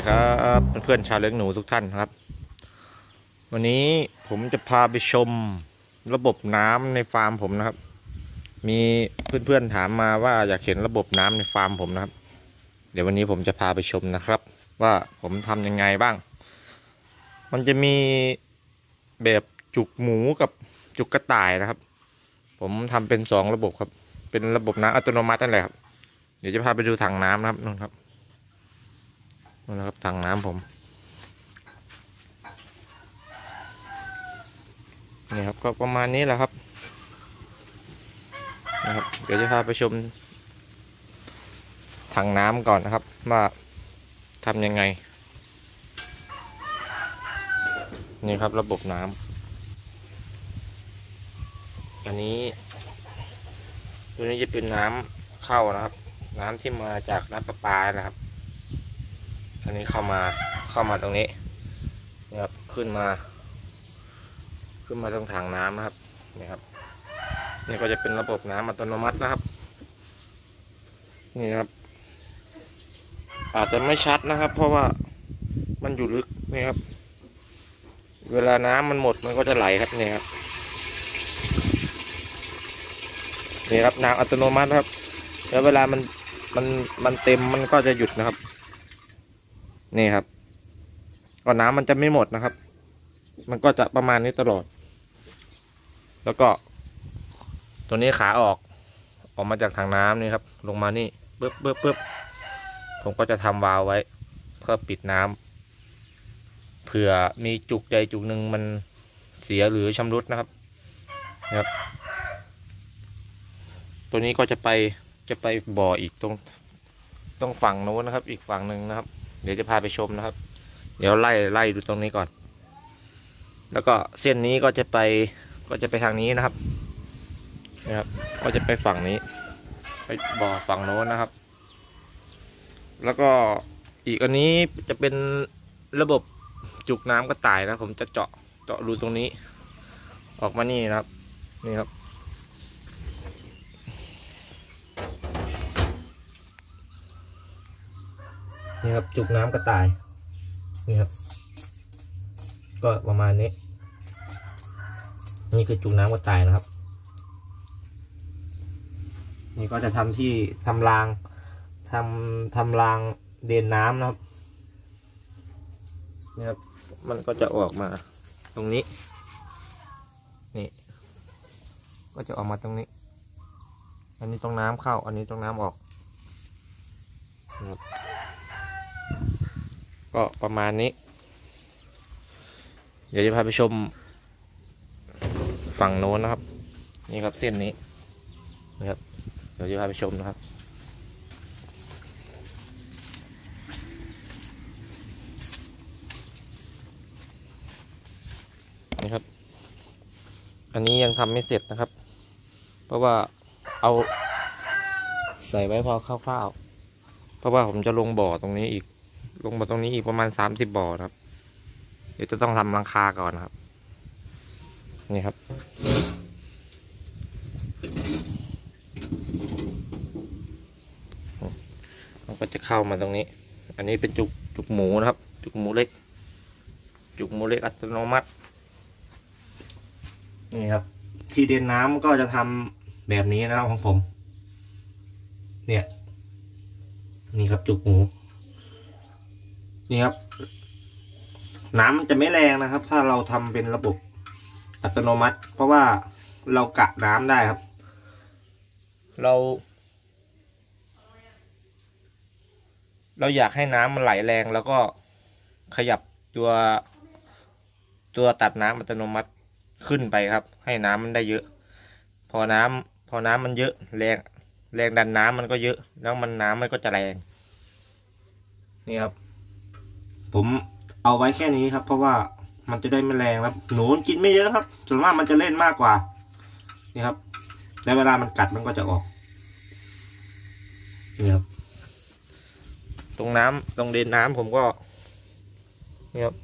ดีครับเพื่อนๆชาวเลี้ยงหนูทุกท่านครับวันนี้ผมจะพาไปชมระบบน้ำในฟาร์มผมนะครับมีเพื่อนๆถามมาว่าอยากเห็นระบบน้ำในฟาร์มผมนะครับเดี๋ยววันนี้ผมจะพาไปชมนะครับว่าผมทำยังไงบ้างมันจะมีแบบจุกหมูกับจุกกระต่ายนะครับผมทำเป็น2ระบบครับเป็นระบบน้ำอัตโนมัตินั่นแหละครับเดี๋ยวจะพาไปดูถังน้ำนะครับนู่นครับนู่นนะครับถังน้ำผมนี่ครับก็ประมาณนี้แหละครับนะครับเดี๋ยวจะพาไปชมถังน้ำก่อนนะครับว่าทำยังไงนี่ครับระบบน้ำอันนี้ตัวนี้จะเป็นน้ำเข้านะครับน้ำที่มาจากน้ำประปานะครับอันนี้เข้ามาตรงนี้นะครับขึ้นมาตรงถังน้ำนะครับนี่ครับนี่ก็จะเป็นระบบน้ำอัตโนมัตินะครับนี่ครับอาจจะไม่ชัดนะครับ เพราะว่ามันอยู่ลึกนี่ครับเวลาน้ำมันหมดมันก็จะไหลครับนี่ครับนี่ครับน้ำอัตโนมัติครับแล้วเวลามันเต็มมันก็จะหยุดนะครับนี่ครับก็น้ำมันจะไม่หมดนะครับมันก็จะประมาณนี้ตลอดแล้วก็ตัวนี้ขาออกมาจากถังน้ำนี่ครับลงมานี่ปึ๊บผมก็จะทำวาล์วไว้เพื่อปิดน้ำเผื่อมีจุกใดจุกหนึ่งมันเสียหรือชำรุดนะครับตัวนี้ก็จะไปบ่ออีกตรงฝั่งโน้นนะครับอีกฝั่งหนึ่งนะครับเดี๋ยวจะพาไปชมนะครับเดี๋ยวไล่ดูตรงนี้ก่อนแล้วก็เส้นนี้ก็จะไปทางนี้นะครับก็จะไปฝั่งนี้ไปบ่อฝั่งโน้นนะครับแล้วก็อีกอันนี้จะเป็นระบบจุกน้ำกระต่ายนะผมจะเจาะรูตรงนี้ออกมานี่นะครับนี่ครับนี่ครับจุกน้ำกระต่ายนี่ครับก็ประมาณนี้นี่คือจุกน้ำกระต่ายนะครับนี่ก็จะทำที่ทำรางเดินน้ำนะครับนี่ครับมันก็จะออกมาตรงนี้นี่ก็จะออกมาตรงนี้อันนี้ตรงน้ำเข้าอันนี้ตรงน้ำออกนะครับก็ประมาณนี้เดี๋ยวจะพาไปชมฝั่งโน้นนะครับนี่ครับเส้นนี้นะครับเดี๋ยวจะพาไปชมนะครับนี่ครับอันนี้ยังทำไม่เสร็จนะครับเพราะว่าเอาใส่ไว้พอคร่าวๆเพราะว่าผมจะลงบ่อตรงนี้อีกประมาณ30 บ่อครับเดี๋ยวจะต้องทำหลังคาก่อนนะครับนี่ครับมันก็จะเข้ามาตรงนี้อันนี้เป็นจุกหมูนะครับจุกหมูเล็กอัตโนมัตินี่ครับที่เดินน้ำก็จะทำแบบนี้นะครับของผมเนี่ยนี่ครับจุกหมูนี่ครับน้ำมันจะไม่แรงนะครับถ้าเราทำเป็นระบบอัตโนมัติเพราะว่าเรากะน้ำได้ครับเราอยากให้น้ำมันไหลแรงแล้วก็ขยับตัวตัดน้ำอัตโนมัติขึ้นไปครับให้น้ำมันได้เยอะพอน้ำมันเยอะแรงดันน้ำมันก็เยอะแล้วน้ำมันก็จะแรงนี่ครับผมเอาไว้แค่นี้ครับเพราะว่ามันจะได้ไม่แรงครับหนูกินไม่เยอะครับส่วนมากมันจะเล่นมากกว่านี่ครับแล้วเวลามันกัดมันก็จะออกนี่ครับตรงเดินน้ำผมก็นี่ครับ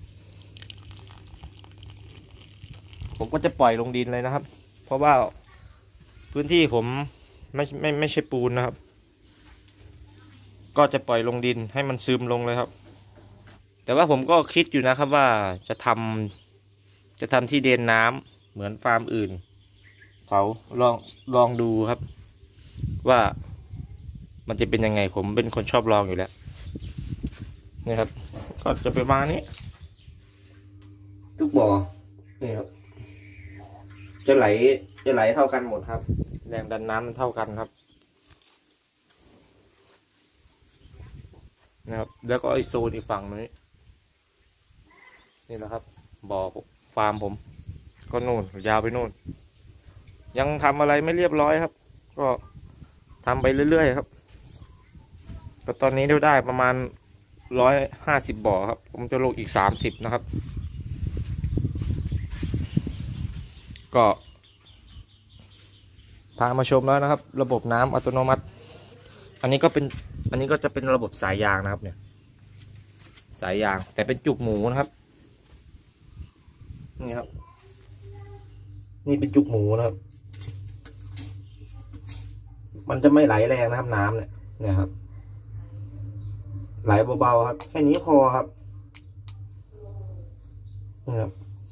ผมก็จะปล่อยลงดินเลยนะครับเพราะว่าพื้นที่ผมไม่ใช่ปูนนะครับก็จะปล่อยลงดินให้มันซึมลงเลยครับแต่ว่าผมก็คิดอยู่นะครับว่าจะทำที่เดนน้ำเหมือนฟาร์มอื่นเขาลองดูครับว่ามันจะเป็นยังไงผมเป็นคนชอบลองอยู่แล้วนี่ครับก็จะประมาณนี้ทุกบ่อนี่ครับจะไหลเท่ากันหมดครับแรงดันน้ำมันเท่ากันครับนะครับแล้วก็ไอโซนอีกฝั่งนี้นี่แหละครับบ่อฟาร์มผมก็นู่นยาวไปนู่นยังทำอะไรไม่เรียบร้อยครับก็ทำไปเรื่อยๆครับก็ตอนนี้ได้ประมาณ150บ่อครับผมจะลงอีก30นะครับก็พามาชมแล้วนะครับระบบน้ำอัตโนมัติอันนี้ก็จะเป็นระบบสายยางนะครับเนี่ยสายยางแต่เป็นจุกหมูนะครับนี่ครับนี่เป็นจุกหมูนะครับมันจะไม่ไหลแรงนะครับน้ำเนี่ยครับไหลเบาๆครับแค่นี้พอครับนี่ครับ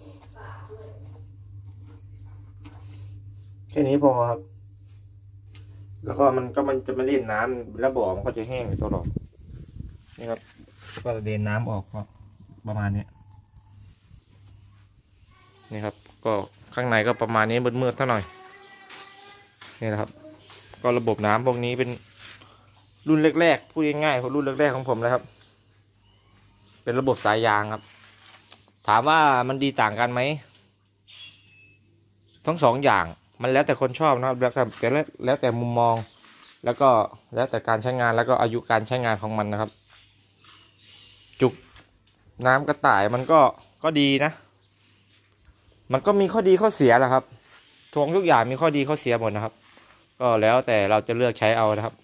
แค่นี้พอครับแล้วก็มันจะไม่เล่นน้ำแล้วบ่อมันก็จะแห้งอยู่ตลอดนี่ครับก็เดินน้ำออกก็ประมาณนี้นี่ครับก็ข้างในก็ประมาณนี้มืดๆเท่าหน่อยนี่นะครับก็ระบบน้ำพวกนี้เป็นรุ่นแรกๆพูดง่ายๆรุ่นแรกๆของผมเลยครับเป็นระบบสายยางครับถามว่ามันดีต่างกันไหมทั้งสองอย่างมันแล้วแต่คนชอบนะครับแล้วแต่มุมมองแล้วก็แล้วแต่การใช้งานแล้วก็อายุการใช้งานของมันนะครับจุกน้ำกระต่ายมันก็ดีนะมันก็มีข้อดีข้อเสียแหละครับทุกอย่างมีข้อดีข้อเสียหมดนะครับก็แล้วแต่เราจะเลือกใช้เอานะครับ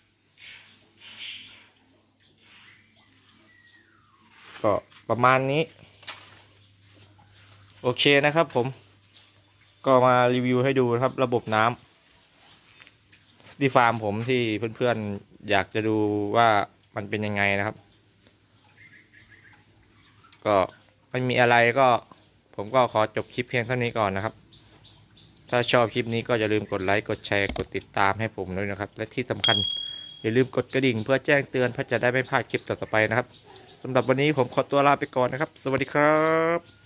ก็ประมาณนี้โอเคนะครับผมก็มารีวิวให้ดูนะครับระบบน้ำที่ฟาร์มผมที่เพื่อนๆอยากจะดูว่ามันเป็นยังไงนะครับก็ไม่มีอะไรก็ผมก็ขอจบคลิปเพียงเท่านี้ก่อนนะครับถ้าชอบคลิปนี้ก็อย่าลืมกดไลค์กดแชร์กดติดตามให้ผมด้วยนะครับและที่สำคัญอย่าลืมกดกระดิ่งเพื่อแจ้งเตือนเพื่อจะได้ไม่พลาดคลิปต่อๆไปนะครับสำหรับวันนี้ผมขอตัวลาไปก่อนนะครับสวัสดีครับ